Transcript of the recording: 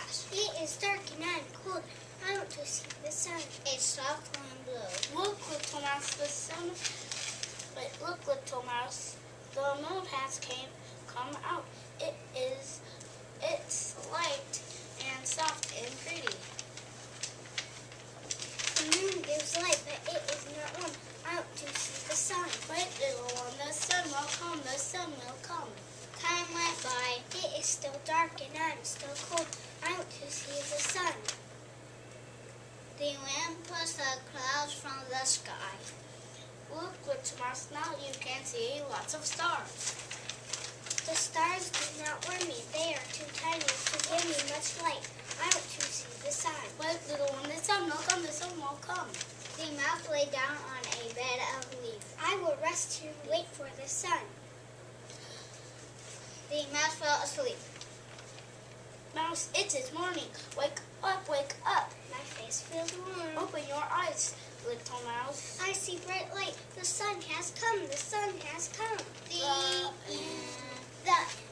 fast. It is dark and I'm cold. I want to see the sun. It's soft and blue. Look, little mouse, the sun. Wait, look, little mouse. The moon has come out. It's light and soft and pretty. The moon gives light, but it is not warm. I want to see the sun. Wait, little one, the sun will come. The sun will come. Time went by. It is still dark and I'm still cold. I want to see the sun. The wind pushed the clouds from the sky. Look, little mouse, now you can see lots of stars. The stars do not warm me. They are too tiny to give me much light. I want to see the sun. Wait, little one, the sun will come. The sun will come. The mouse lay down on a bed of leaves. I will rest here and wait for the sun. The mouse fell asleep. Mouse, it is morning. Wake up, wake up. My face feels warm. Open your eyes, little mouse. I see bright light. The sun has come. The sun has come. The The